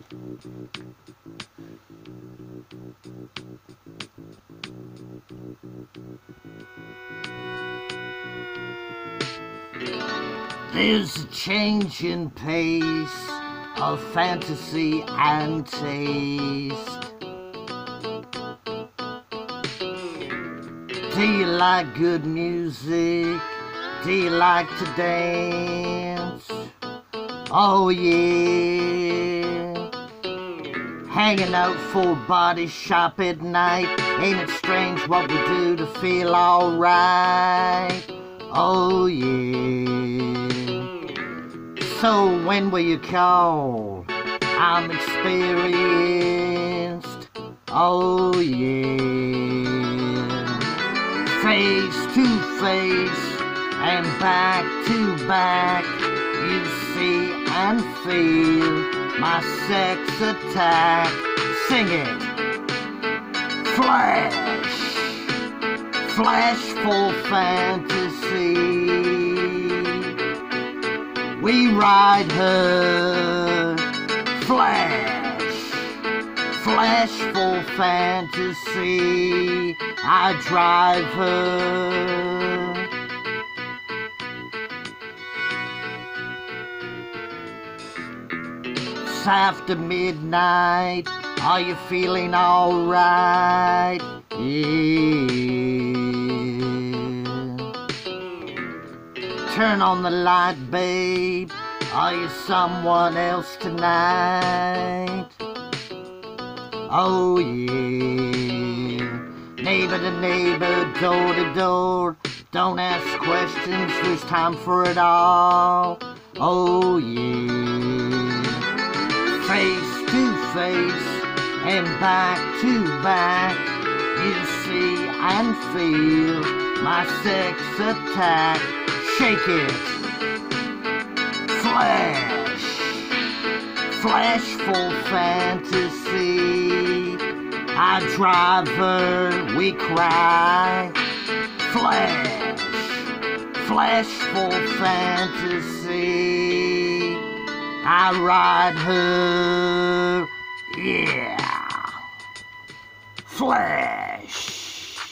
There's a change in pace of fantasy and taste. Do you like good music? Do you like to dance? Oh yeah. Hanging out for Body Shop at night. Ain't it strange what we do to feel alright? Oh yeah. So when will you call? I'm experienced. Oh yeah. Face to face and back to back, you see and feel my sex attack. Sing it. Flash, flashful fantasy. We ride her. Flash, flashful fantasy. I drive her. It's after midnight. Are you feeling alright? Yeah. Turn on the light, babe. Are you someone else tonight? Oh yeah. Neighbor to neighbor, door to door. Don't ask questions, there's time for it all. Oh yeah. Face to face and back to back, you see and feel my sex attack. Shake it. Flash, flashful fantasy. I drive her, we cry. Flash, flashful fantasy. I ride her, yeah. Flash,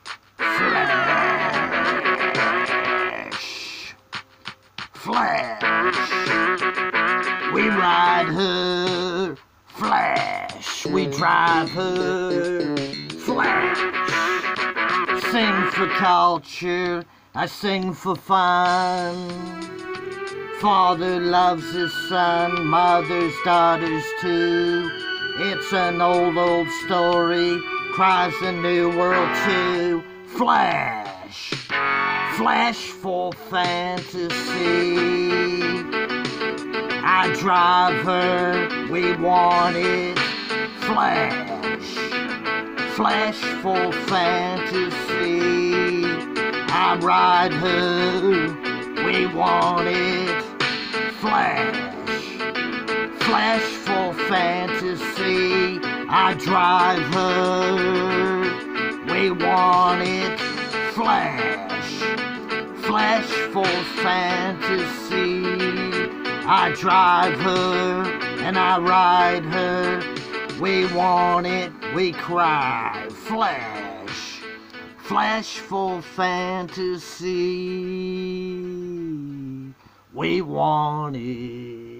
flash, flash. We ride her, flash. We drive her, flash. Sing for culture, I sing for fun. Father loves his son, mothers, daughters too. It's an old story, cries the new world too. Flash, flashful fantasy. I drive her, we want it. Flash, flashful fantasy. I ride her, we want it. Flash, flashful fantasy. I drive her, we want it. Flash, flashful fantasy. I drive her and I ride her. We want it, we cry. Flash, flashful fantasy. We want it.